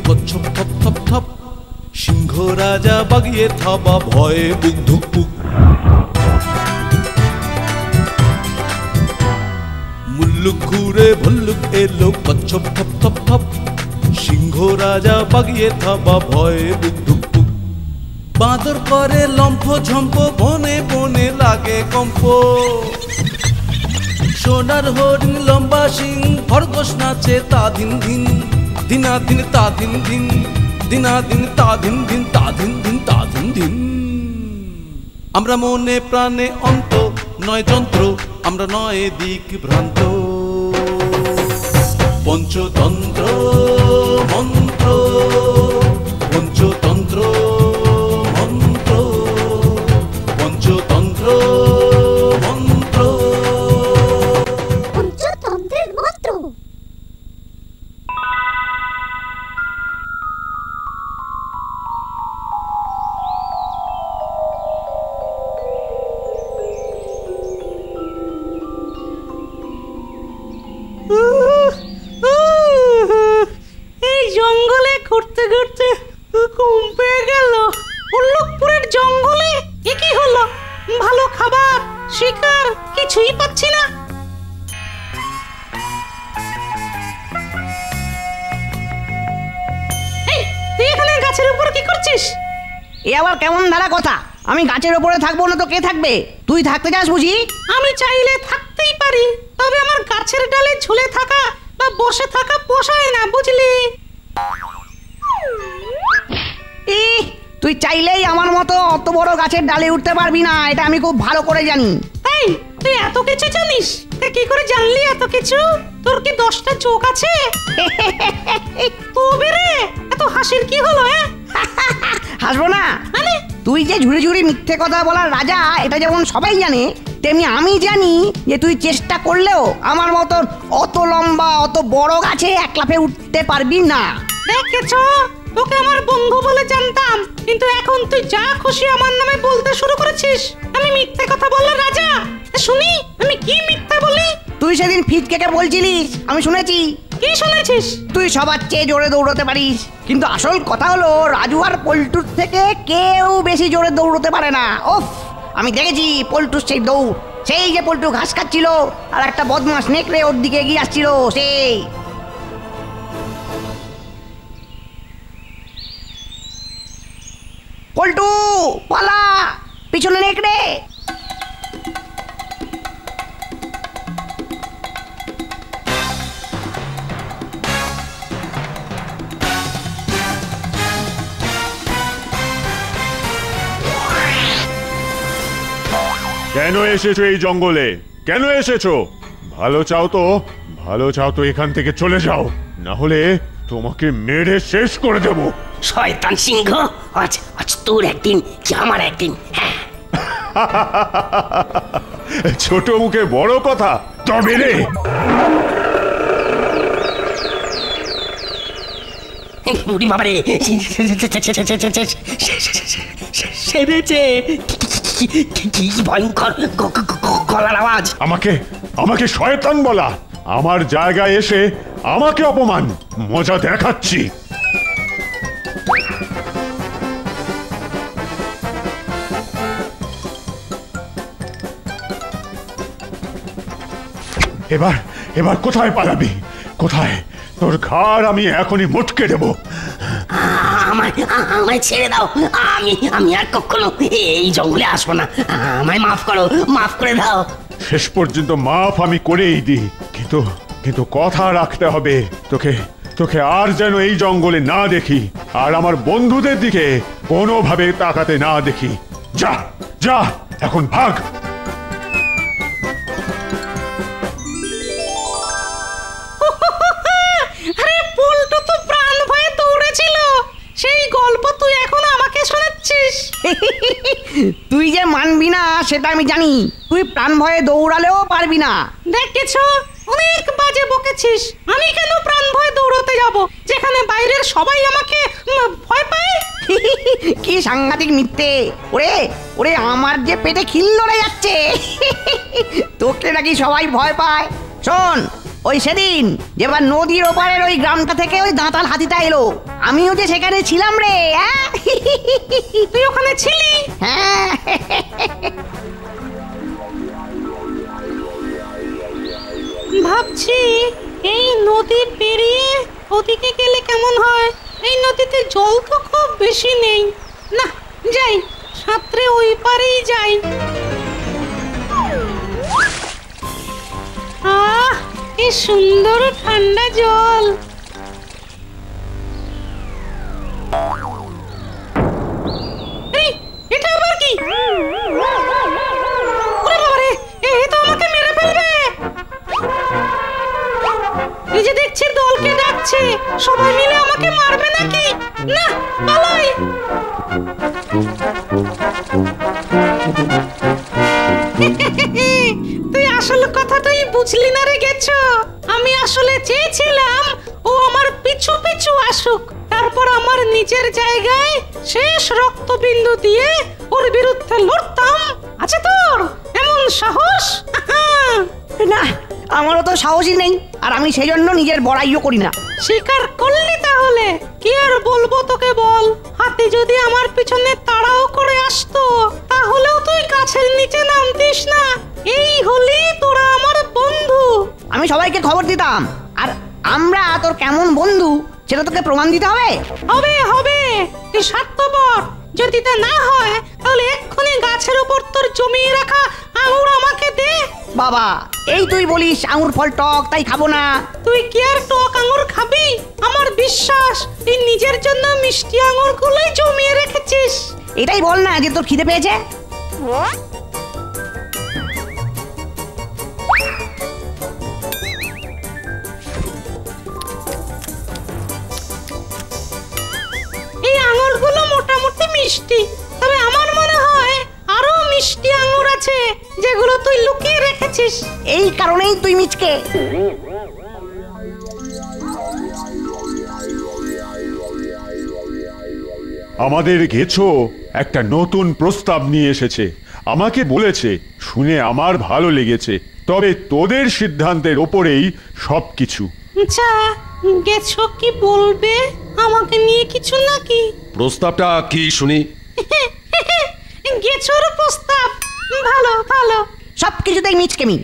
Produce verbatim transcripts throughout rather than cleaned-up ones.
কচ্ছপ থপ থপ থপ, সিংহ রাজা বাগিয়ে থাবা ভয়ে বুক ধুক পুক। মুল্লুক ঘুরে ভল্লুক এলো কচ্ছপ থপ থপ থপ, সিংহ রাজা বাগিয়ে থাবা ভয়ে বুক ধুক পুক। বাঁদর করে লম্ফ ঝম্প, বনে বনে লাগে কম্প। সোনার হরিণ লম্বা সিং, খরগোশ নাচে তা ধিন ধিন, দিনা দিন তা ধিন ধিন, দিনা দিন তা ধিন ধিন, তা ধিন ধিন তা ধিন ধিন। আমরা মনে প্রাণে অন্ত, নয় যন্ত্র, আমরা নয় দিক ভ্রান্ত। পঞ্চতন্ত্র মন্ত্র, পঞ্চতন্ত্র মন্ত্র, পঞ্চতন্ত্র মন্ত্র, পঞ্চতন্ত্রের মন্ত্র। এই জঙ্গলে ঘুরতে ঘুরতে ঘুম পেয়ে গেল। উল্লুকপুরের জঙ্গলে এ কি হলো? ভালো খাবার শিকার কিছুই পাচ্ছি না। এই, তুই এখানে গাছের উপর কি করছিস? এ আবার কেমন ধারা কথা? আমি গাছের উপরে থাকবো না তো কে থাকবে? তুই থাকতে চাস বুঝি? আমি চাইলে থাকতেই পারি, তবে আমার গাছের ডালে ঝুলে থাকা বা বসে থাকা পোষায় না, বুঝলি? ই তুই চাইলেই আমার মতো অত বড় গাছের ডালে উঠতে পারবি না, এটা আমি খুব ভালো করে জানি। তাই তুই এত কিছু জানিস? তা কি করে জানলি এত কিছু? তোর কি দশটা চোখ আছে? তবে রে, এত হাসির কি হলো? হ্যাঁ, হাসবো না মানে তুই যে ঝুড়ি ঝুড়ি মিথ্যে কথা বলার রাজা, এটা যেমন সবাই জানে, তেমনি আমি জানি যে তুই চেষ্টা করলেও আমার মতো অত লম্বা অত বড় গাছে এক লাফে উঠতে পারবি না। দেখেছো, তোকে আমার বন্ধু বলে জানতাম, কিন্তু এখন তুই যা খুশি আমার নামে বলতে শুরু করেছিস। আমি মিথ্যে কথা বলার রাজা? শুনি আমি কি মিথ্যা বলি? তুই সেদিন ফিটকেকে বলছিলিস, আমি শুনেছি। কি শুনেছিস? তুই সবার চেয়ে জোরে দৌড়তে পারিস, কিন্তু আসল কথা হলো রাজু আর পল্টুর থেকে কেউ বেশি জোরে দৌড়তে পারে না। ওফ, আমি দেখেছি পল্টুর সেই দৌড়, সেই যে পল্টু ঘাস খাচ্ছিল আর একটা বদমাস নেকড়ে ওর দিকে এগিয়ে আসছিল, সেই। পল্টু পালা, পিছনে নেকড়ে। কেন এসেছো এই জঙ্গলে? কেন এসেছো? ভালো চাও তো ভালো চাও তো এখান থেকে চলে যাও, না হলে তোমাকে মেরে শেষ করে দেব। শয়তান সিংহ, আজ আজ তোর একদিন কি আমার একদিন। হ্যাঁ, ছোট মুখে বড় কথা, তবে রে। বুড়ি বাবারে, সেরেছে। কি ভয়ঙ্কর গলার আওয়াজ! আমাকে আমাকে শয়তান বলা? আমার জায়গায় এসে আমাকে অপমান, মজা দেখাচ্ছি। এবার এবার কোথায় পালাবি? কোথায়? তোর ঘাড় আমি এখনই মুটকে দেব। আমায় আমায় ছেড়ে দাও, আমি আমি আর কখনো এই জঙ্গলে আসবো না। আমায় মাফ করো, মাফ করে দাও। শেষ পর্যন্ত মাফ আমি করেই দিই, কিন্তু কিন্তু কথা রাখতে হবে। তোকে তোকে আর যেন এই জঙ্গলে না দেখি, আর আমার বন্ধুদের দিকে কোনোভাবে তাকাতে না দেখি। যা যা, এখন ভাগ। আরে পল্টু তো প্রাণ ভয়ে দৌড়েছিল, সেই গল্প তুই এখন আমাকে শোনাচ্ছিস? তুই যে মানবি না সেটা আমি জানি, তুই প্রাণ ভয়ে দৌড়ালেও পারবি না। দেখেছো, অনেক বাজে বকেছিস। আমি কেন প্রাণ ভয়ে দৌড়তে যাব, যেখানে বাইরের সবাই আমাকে ভয় পায়? কি সাংঘাতিক মিথ্যে! ওরে ওরে, আমার যে পেটে খিল লড়ে যাচ্ছে। তোকে নাকি সবাই ভয় পায়? শোন, ওই সেদিন যেবার নদীর ওপারের ওই গ্রামটা থেকে ওই দাঁতাল হাতিটা এলো, আমিও যে সেখানে ছিলাম রে। হ্যাঁ তুই ওখানে ছিলি? হ্যাঁ ভাবছি এই নদী পেরিয়ে ওদিকে গেলে কেমন হয়। এই নদীতে জল তো খুব বেশি নেই। না, যাই সাঁতরে ওই পারেই যাই। আহ, কি সুন্দর ঠান্ডা জল। এই, এটা আবার কি? ওরে বাবা রে, এ তো আমাকে মেরে ফেলবে। এই যে দেখছি দলকে ডাকছে, সবাই মিলে আমাকে মারবে নাকি? না, পালাই। তুই আসল কথাটাই বুঝলি না রে গেছো। আমি আসলে চেয়েছিলাম ও আমার পিছু পিছু আসুক, তারপর আমার নিজের জায়গায় শেষ রক্তবিন্দু দিয়ে ওর বিরুদ্ধে লড়তাম। আছে তোর এমন সাহস? না, আমারও তো সাহসই নেই, আর আমি সেই জন্য নিজের বড়াইও করি না। স্বীকার করলি তাহলে? কি আর বলবো তোকে বল। হাতি যদি আমার পিছনে তাড়াও করে আসতো তাহলেও তুই গাছের নিচে নামতিস না। এই হলি তোরা আমার বন্ধু। আমি সবাইকে খবর দিতাম, আর আমরা তোর কেমন বন্ধু সেটা তোকে প্রমাণ দিতে হবে। হবে হবে, তুই স্বার্থপর। যদি তা না হয় তাহলে এক্ষুনি গাছের উপর তোর জমিয়ে রাখা আঙুর আমাকে দে। বাবা, এই তুই বলিস আঙুর ফল টক, তাই খাবো না। তুই কি আর টক আঙুর খাবি? আমার বিশ্বাস তুই নিজের জন্য মিষ্টি আঙুর গুলোই জমিয়ে রেখেছিস। এটাই বল না যে তোর খিদে পেয়েছে। এই আঙুরগুলো মোটামুটি মিষ্টি, তবে আমার মনে হয় আরো মিষ্টি আঙুর আছে যেগুলো তুই লুকিয়ে রেখেছিস। এই কারণেই তুই মিচকে। আমাদের গেছো একটা নতুন প্রস্তাব নিয়ে এসেছে। আমাকে বলেছে, শুনে আমার ভালো লেগেছে, তবে তোদের সিদ্ধান্তের ওপরেই সবকিছু। আচ্ছা, গেছো কি বলবে আমাকে নিয়ে কিছু নাকি? প্রস্তাবটা কি শুনি? গেছোর প্রস্তাব ভালো ভালো। সবকিছুতেই মিচকেমি।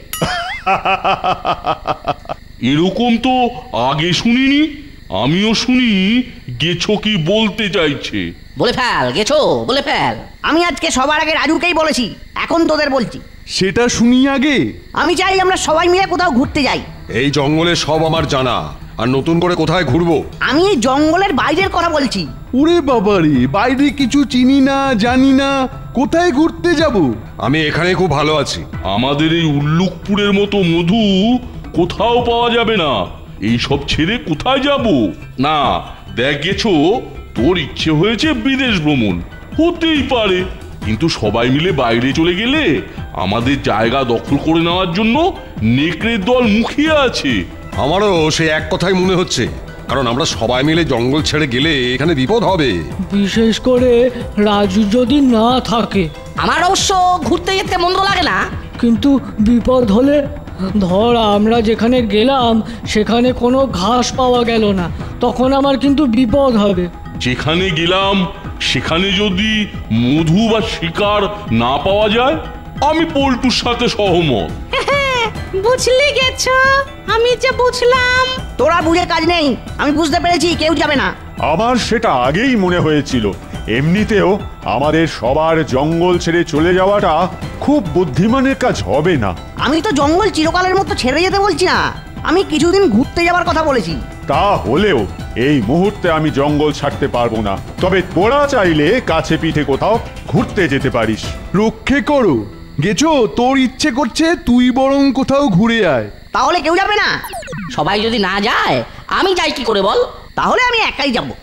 এরকম তো আগে শুনিনি। আমিও শুনি গেছো কি বলতে চাইছে। বলে ফেল গেছো, বলে ফেল। আমি আজকে সবার আগে রাজুকেই বলেছি, এখন তোদের বলছি। সেটা শুনি আগে। আমি চাই আমরা সবাই মিলে কোথাও ঘুরতে যাই। এই জঙ্গলে সব আমার জানা, আর নতুন করে কোথায় ঘুরবো? আমি এই জঙ্গলের বাইরের কথা বলছি। ওরে বাবারে, বাইরে কিছু চিনি না, জানি না, কোথায় ঘুরতে যাব? আমি এখানে খুব ভালো আছি। আমাদের এই উল্লুকপুরের মতো মধু কোথাও পাওয়া যাবে না। এই সব ছেড়ে কোথায় যাব? না দেখ গেছো, তোর ইচ্ছে হয়েছে বিদেশ ভ্রমণ, হতেই পারে, কিন্তু সবাই মিলে বাইরে চলে গেলে আমাদের জায়গা দখল করে নেওয়ার জন্য নেকড়ের দল মুখিয়ে আছে। আমারও সে এক কথাই মনে হচ্ছে, কারণ আমরা সবাই মিলে জঙ্গল ছেড়ে গেলে এখানে বিপদ হবে। বিশেষ করে রাজু যদি না থাকে। আমার অবশ্য ঘুরতে যেতে মন্দ লাগে না, কিন্তু বিপদ হলে, ধর আমরা যেখানে গেলাম সেখানে কোনো ঘাস পাওয়া গেল না, তখন আমার কিন্তু বিপদ হবে। যেখানে গেলাম সেখানে যদি মধু বা শিকার না পাওয়া যায়, আমি পল্টুর সাথে সহমত। বুঝলি গেছো, আমি যে বুঝলাম। তোরা বুঝে কাজ নেই, আমি বুঝতে পেরেছি কেউ যাবে না। আমার সেটা আগেই মনে হয়েছিল। এমনিতেও আমাদের সবার জঙ্গল ছেড়ে চলে যাওয়াটা খুব বুদ্ধিমানের কাজ হবে না। আমি তো জঙ্গল চিরকালের মতো ছেড়ে যেতে বলছি না, আমি কিছুদিন ঘুরতে যাওয়ার কথা বলেছি। তা হলেও এই মুহূর্তে আমি জঙ্গল ছাড়তে পারবো না, তবে তোরা চাইলে কাছে পিঠে কোথাও ঘুরতে যেতে পারিস। রক্ষে করো গেছো, তোর ইচ্ছে করছে তুই বরং কোথাও ঘুরে আয়। তাহলে কেউ যাবে না? সবাই যদি না যায় আমি যাই কি করে বল? তাহলে আমি একাই যাব।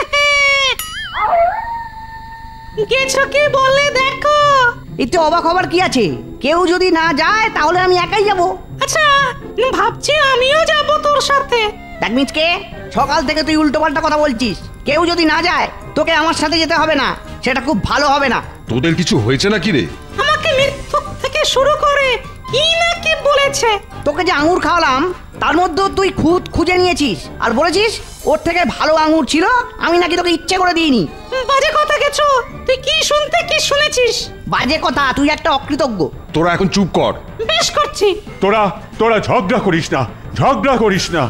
গেছো কি বলে দেখো। এতে অবাক হবার কি আছে? কেউ যদি না যায় তাহলে আমি একাই যাব। আচ্ছা, ভাবছি আমিও যাব তোর সাথে। দেখ মিচকে, সকাল থেকে তুই উল্টো পাল্টা কথা বলছিস। কেউ যদি না যায় তোকে আমার সাথে যেতে হবে না, সেটা খুব ভালো হবে না। তোদের কিছু হয়েছে নাকি রে? আমাকে মৃত্যু থেকে শুরু করে কি না কি বলেছে। তোকে যে আঙুর খাওয়ালাম তার মধ্যেও তুই খুদ খুঁজে নিয়েছিস আর বলেছিস ওর থেকে ভালো আঙুর ছিল, আমি নাকি তোকে ইচ্ছে করে দিইনি। বাজে কথা গেছো, তুই কি শুনতে কি শুনেছিস? বাজে কথা, তুই একটা অকৃতজ্ঞ। তোরা এখন চুপ কর। বেশ করছি। তোরা তোরা ঝগড়া করিস না, ঝগড়া করিস না।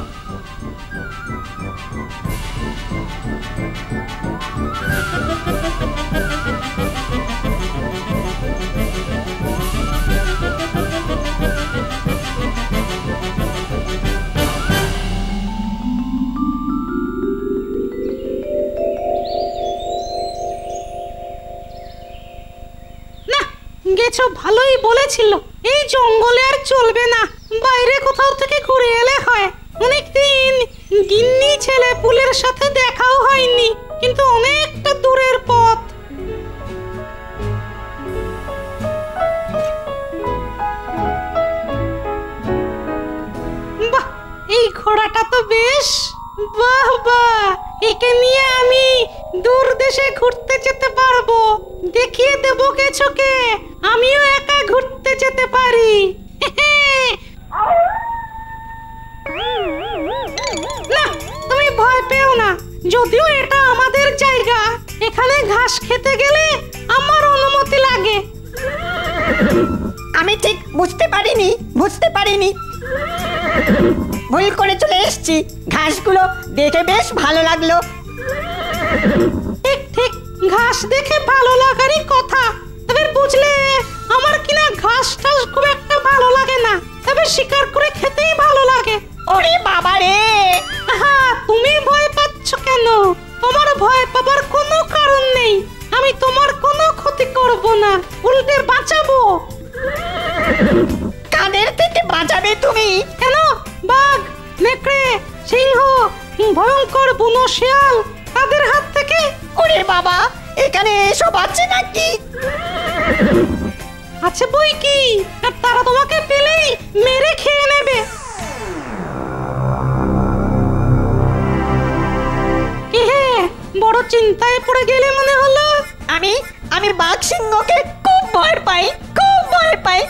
গেছো ভালোই বলেছিল, এই জঙ্গলে আর চলবে না, বাইরে কোথাও থেকে ঘুরে এলে হয়। অনেকদিন গিন্নি ছেলে পুলের সাথে দেখাও হয়নি, কিন্তু অনেকটা দূরের পথ। বাহ, এই ঘোড়াটা তো বেশ। বাহ বাহ, একে নিয়ে আমি দূর দেশে ঘুরতে যেতে পারবো। দেখিয়ে দেবো গেছোকে আমিও একা ঘুরতে যেতে পারি। না, তুমি ভয় পেও না, যদিও এটা আমাদের জায়গা, এখানে ঘাস খেতে গেলে আমার অনুমতি লাগে। আমি ঠিক বুঝতে পারিনি বুঝতে পারিনি ভুল করে চলে এসেছি। ঘাসগুলো দেখে বেশ ভালো লাগলো। ঠিক ঠিক, ঘাস দেখে ভালো লাগারই কথা। তবে বুঝলে, আমার কিনা ঘাস টাস খুব একটা ভালো লাগে না, তবে শিকার করে খেতেই ভালো লাগে। ওরে বাবা রে! হ্যাঁ, তুমি ভয় পাচ্ছ কেন? তোমার ভয় পাবার কোনো কারণ নেই। আমি তোমার কোনো ক্ষতি করব না, উল্টে বাঁচাবো। কাদের থেকে বাঁচাবে তুমি? কেন? বাঘ, নেকড়ে, সিংহ, ভয়ঙ্কর বুনো শিয়াল, তাদের হাত থেকে। ওরে বাবা, এখানে এসব আছে নাকি? আছে বই কি, আর তারা তোমাকে পেলেই মেরে খেয়ে নেবে। কি হে, বড় চিন্তায় পড়ে গেলে মনে হলো। আমি আমি বাঘ সিংহকে খুব ভয় পাই, খুব ভয় পাই।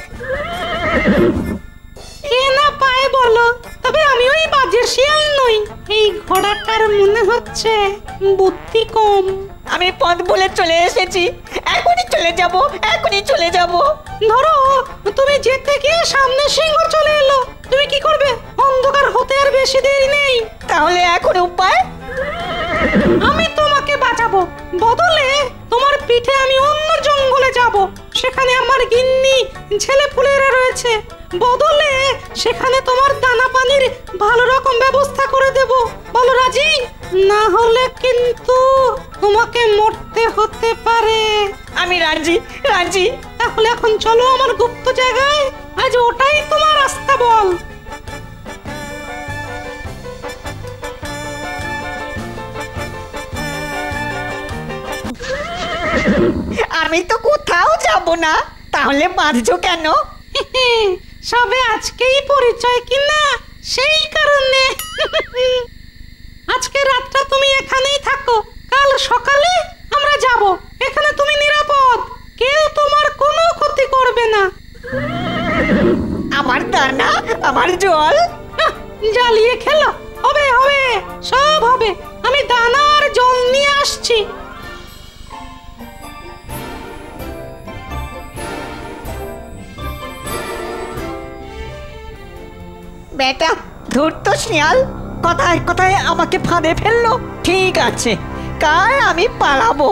কে না পায় বলো, তবে আমি ওই বাজের শিয়াল নই। এই ঘোড়াটার মনে হচ্ছে বুদ্ধি কম। আমি পথ ভুলে চলে এসেছি, এখনই চলে যাব, এখনই চলে যাব। ধরো, তুমি যেতে গিয়ে সামনে সিংহ চলে এলো, তুমি কি করবে? অন্ধকার হতে আর বেশি দেরি নেই। তাহলে এখন উপায়? আমি তোমাকে বাঁচাবো, বদলে তোমার পিঠে আমি অন্য জঙ্গলে যাব। সেখানে আমার গিন্নি ছেলে পুলেরা রয়েছে, বদলে সেখানে তোমার দানা পানির ভালো রকম ব্যবস্থা করে দেব। বলো রাজি? না হলে কিন্তু তোমাকে মরতে হতে পারে। আমি রাজি, রাজি। তাহলে এখন চলো আমার গুপ্ত জায়গায়, আজ ওটাই তোমার রাস্তা। বল। আমি তো কোথাও যাব না, তাহলে বাঁধছো কেন? সবে আজকেই পরিচয় কিনা, সেই কারণে। আজকে রাতটা তুমি এখানেই থাকো, কাল সকালে আমরা যাব। এখানে তুমি নিরাপদ, কেউ তোমার কোনো ক্ষতি করবে না। আমার দানা, আমার জল জ্বালিয়ে খেলো, হবে হবে, সব হবে। আমি দানা আর জল নিয়ে আসছি। বেটা ধূর্ত শিয়াল, কথায় কথায় আমাকে ফাঁদে ফেললো। ঠিক আছে, কাল আমি পালাবো।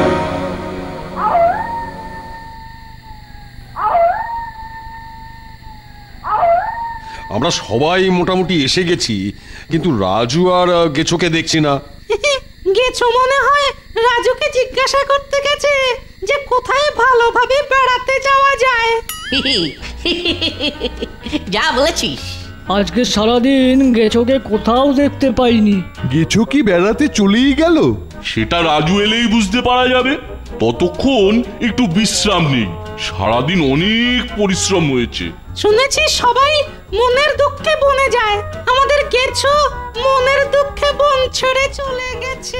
আমরা সবাই মোটামুটি এসে গেছি, কিন্তু রাজু আর গেছোকে দেখছি না। গেছো মনে হয় রাজুকে জিজ্ঞাসা করতে গেছে যে কোথায় ভালোভাবে বেড়াতে যাওয়া যায়। যা বলেছিস। আজকে সারাদিন গেছোকে কোথাও দেখতে পাইনি। গেছো কি বেড়াতে চলেই গেল? সেটা রাজু এলেই বুঝতে পারা যাবে। ততক্ষণ একটু বিশ্রাম নেই, সারাদিন অনেক পরিশ্রম হয়েছে। শুনেছি সবাই মনের দুঃখে বনে যায়, আমাদের গেছো মনের দুঃখে বন ছেড়ে চলে গেছে।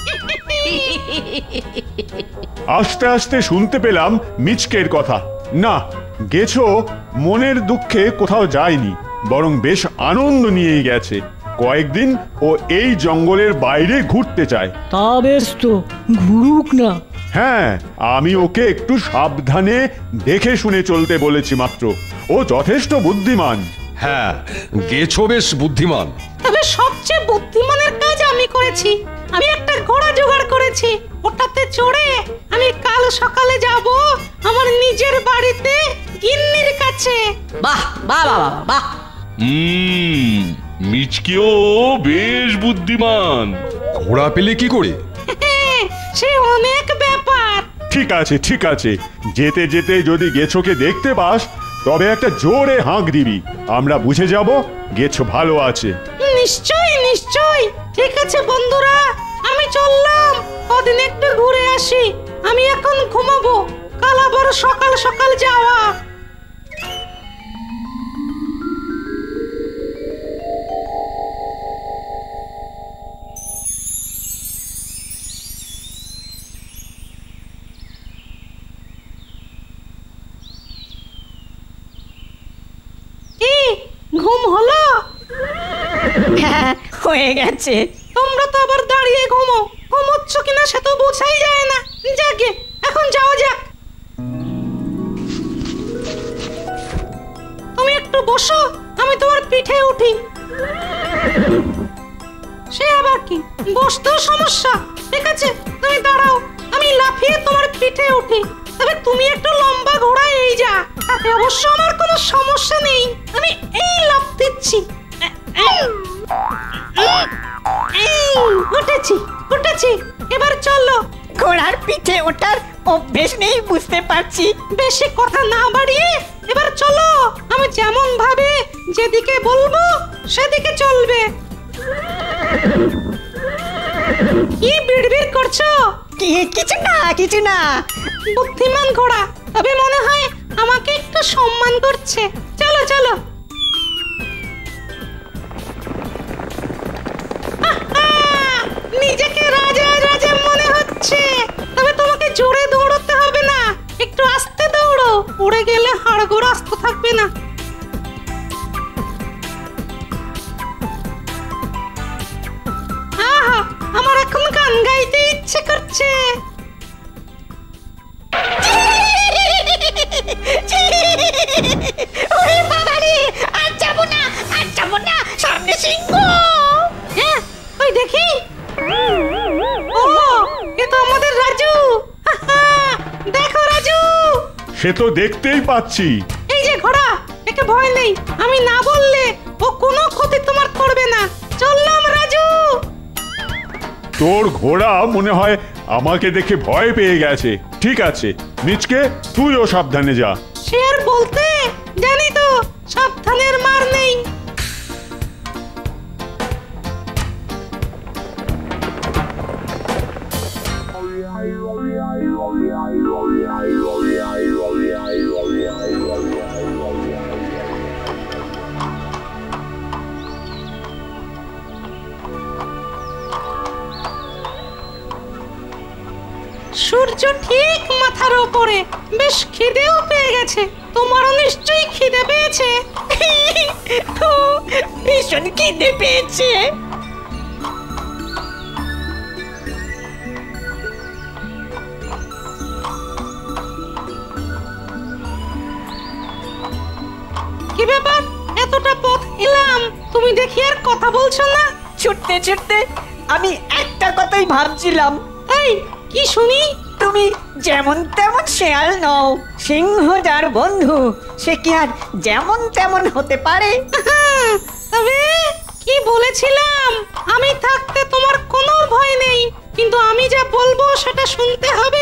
আস্তে আস্তে শুনতে পেলাম মিচকের কথা। না, গেছো মনের দুঃখে কোথাও যায়নি, বরং বেশ আনন্দ নিয়েই গেছে। কয়েকদিন ও এই জঙ্গলের বাইরে ঘুরতে চায়। তা বেশ তো, ঘুরুক না। হ্যাঁ, আমি ওকে একটু সাবধানে দেখে শুনে চলতে বলেছি মাত্র। ও যথেষ্ট বুদ্ধিমান। হ্যাঁ, গেছো বেশ বুদ্ধিমান। তবে সবচেয়ে বুদ্ধিমানের কাজ আমি করেছি। আমি একটা ঘোড়া জোগাড় করেছি, ওটাতে চড়ে আমি কাল সকালে যাব আমার নিজের বাড়িতে গিন্নির কাছে। বাহ বাহ বাহ বাহ বাহ। হুম, মিচকেও বেশ বুদ্ধিমান। ঘোড়া পেলে কি করে? সে অনেক ব্যাপার। ঠিক আছে ঠিক আছে, যেতে যেতে যদি গেছোকে দেখতে পাস তবে একটা জোরে হাঁক দিবি, আমরা বুঝে যাব গেছো ভালো আছে। নিশ্চয়ই নিশ্চয়ই। ঠিক আছে বন্ধুরা, আমি চললাম, কদিন একটু ঘুরে আসি। আমি এখন ঘুমাবো, কাল আবার সকাল সকাল যাওয়া। কি ঘুম হলো? হ্যাঁ, হয়ে গেছে। তোমরা তো আবার দাঁড়িয়ে ঘুমো, ঘুমোচ্ছ কিনা সে তো বোঝাই যায় না। যাকে এখন যাওয়া যাক। তুমি একটু বসো, আমি তোমার পিঠে উঠি। সে আবার কি, বসতেও সমস্যা? ঠিক আছে তুমি দাঁড়াও, আমি লাফিয়ে তোমার পিঠে উঠি। তবে তুমি একটু লম্বা ঘোড়ায় এই যা, তাতে অবশ্য আমার কোনো সমস্যা নেই। আমি এই লাফ দিচ্ছি। উঠেছি উঠেছি, এবার চলো। ঘোড়ার পিঠে ওঠার অভ্যেস নেই বুঝতে পারছি। বেশি কথা না বাড়িয়ে এবার চলো। আমি যেমন ভাবে যেদিকে বলবো সেদিকে চলবে। কি বিড়বিড় করছো? কি কিছু না কিছু না। বুদ্ধিমান ঘোড়া, তবে মনে হয় আমাকে একটু সম্মান করছে। চলো চলো। নিজেকে রাজা রাজা মনে হচ্ছে, তবে তোমাকে জোরে দৌড়তে হবে না, একটু আস্তে দৌড়ো, উড়ে গেলে হাড়গোড় আস্ত থাকবে না। আহা, আমার এখন গান গাইতে ইচ্ছে করছে। ওরে বাবা রে, আর যাবো না আর যাবো না, সামনে সিংহ। হ্যাঁ, ওই দেখি। ও, এ তো আমাদের রাজু। দেখো রাজু। সে তো দেখতেই পাচ্ছি। এই যে ঘোড়া, একে ভয় নেই, আমি না বললে ও কোনো ক্ষতি তোমার করবে না। চললাম রাজু। তোর ঘোড়া মনে হয় আমাকে দেখে ভয় পেয়ে গেছে। ঠিক আছে মিচকে, তুইও সাবধানে যা। সে আর বলতে, জানি তো সাবধানের মার নেই। সূর্য ঠিক মাথার উপরে, বেশ খিদেও পেয়ে গেছে। তোমারও নিশ্চয়ই খিদে পেয়েছে। ভীষণ খিদে পেয়েছে। কি ব্যাপার, এতটা পথ এলাম, তুমি দেখি আর কথা বলছো না? ছুটতে ছুটতে আমি একটা কথাই ভাবছিলাম। এই কি শুনি? তুমি যেমন তেমন শেয়াল নও, সিংহ যার বন্ধু সে কি আর যেমন তেমন হতে পারে? তবে কি বলেছিলাম, আমি থাকতে তোমার কোনো ভয় নেই, কিন্তু আমি যা বলবো সেটা শুনতে হবে।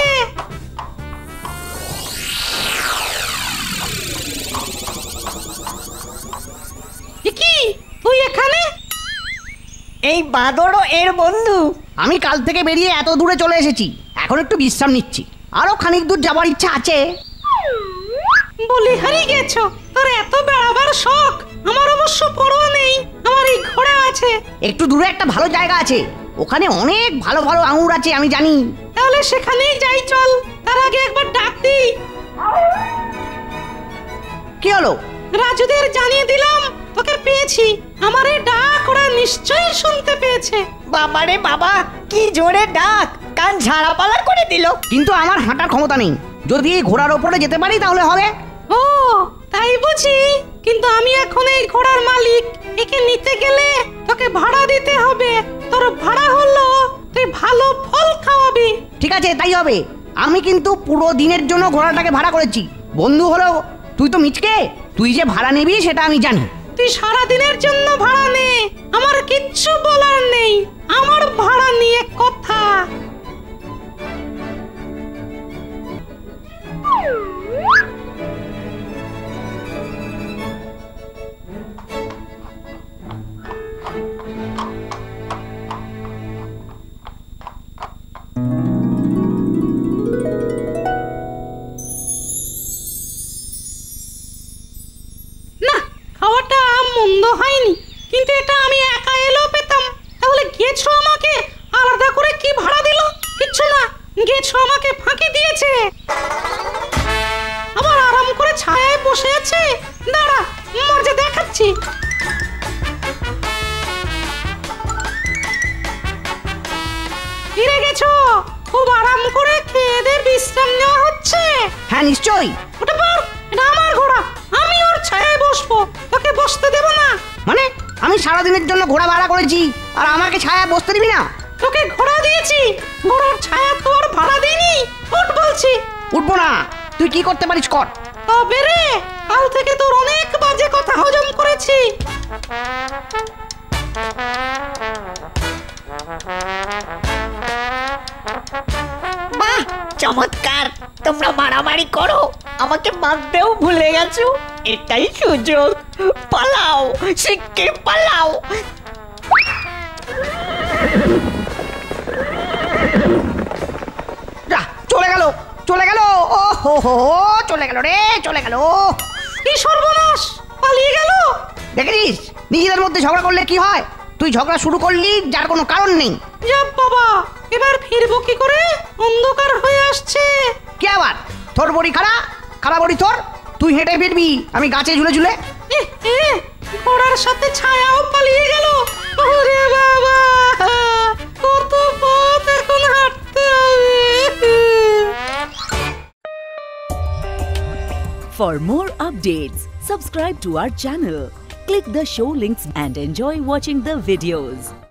কি তুই এখানে? এই বাদরও এর বন্ধু। আমি কাল থেকে বেরিয়ে এত দূরে চলে এসেছি, এখন একটু বিশ্রাম নিচ্ছি। আরো খানিক দূর যাবার ইচ্ছা আছে। বলি হারিয়ে গেছো, তোর এত বেড়াবার শখ। আমার অবশ্য পরোয়া নেই, আমার এই ঘোড়া আছে। একটু দূরে একটা ভালো জায়গা আছে, ওখানে অনেক ভালো ভালো আঙুর আছে আমি জানি। তাহলে সেখানেই যাই চল। তার আগে একবার ডাক দিই। কি হলো? রাজুদের জানিয়ে দিলাম তোকে পেয়েছি। আমার এই ডাক ওরা নিশ্চয়ই শুনতে পেয়েছে। বাবারে বাবা, কি জোরে ডাক, কান ঝাড়াপালা করে দিল। কিন্তু আমার হাঁটার ক্ষমতা নেই, যদি এই ঘোড়ার ওপরে যেতে পারি তাহলে হবে। ও তাই বুঝি, কিন্তু আমি এখন এই ঘোড়ার মালিক, একে নিতে গেলে তোকে ভাড়া দিতে হবে। তোর ভাড়া হলো তুই ভালো ফল খাওয়াবি। ঠিক আছে, তাই হবে। আমি কিন্তু পুরো দিনের জন্য ঘোড়াটাকে ভাড়া করেছি। বন্ধু হলো তুই তো মিচকে, তুই যে ভাড়া নিবি সেটা আমি জানি। তুই সারা দিনের জন্য ভাড়া নে, আমার কিচ্ছু বলার নেই। আমার ভাড়া নিয়ে কথা। না, খাওয়াটা মন্দ হয়নি, কিন্তু এটা আমি একা এলেও পেতাম। তাহলে গেছো আমাকে আলাদা করে কি ভাড়া দিল? কিচ্ছু না, গেছো আমাকে ফাঁকি দিয়েছে। আবার আরাম করে ছায়ায় বসে আছে। দাঁড়া, মজা দেখাচ্ছি। ফিরে গেছো, খুব আরাম করে খেয়ে দে বিশ্রাম নেওয়া হচ্ছে। হ্যাঁ নিশ্চয়ই। ওটা পার, এটা আমার ঘোড়া, আমি ওর ছায়ায় বসবো, তোকে বসতে দেব না। মানে আমি সারা দিনের জন্য ঘোড়া ভাড়া করেছি আর আমাকে ছায়া বসতে দিবি না? তোকে ঘোড়া দিয়েছি, ঘোড়ার ছায়া তো আর ভাড়া দিইনি। উঠ বলছি। উঠবো না, তুই কি করতে পারিস কর। তবে রে, কাল থেকে তোর অনেক বাজে কথা হজম করেছি। বাহ, চমৎকার। তোমরা মারামারি করো, আমাকে মারতেও ভুলে গেছো। এটাই সুযোগ, পালাও, শিগগির পালাও। যা, চলে গেল চলে গেল ও হো হো চলে গেল রে, চলে গেল। কি সর্বনাশ, পালিয়ে গেল। দেখেছিস, নিজেদের মধ্যে ঝগড়া করলে কি হয়? তুই ঝগড়া শুরু করলি যার কোনো কারণ নেই। যা বাবা, এবার ফিরবো কি করে? অন্ধকার হয়ে আসছে। কে আবার? তোর বড়ি খাড়া, খাড়া বড়ি তোর। তুই হেঁটে ফিরবি, আমি গাছে ঝুলে ঝুলে। এ, এ, ঘোড়ার সাথে ছায়াও পালিয়ে গেল। ওরে বাবা, কত পথ এখন হাঁটতে হবে। For more updates, subscribe to our channel, click the show links and enjoy watching the videos.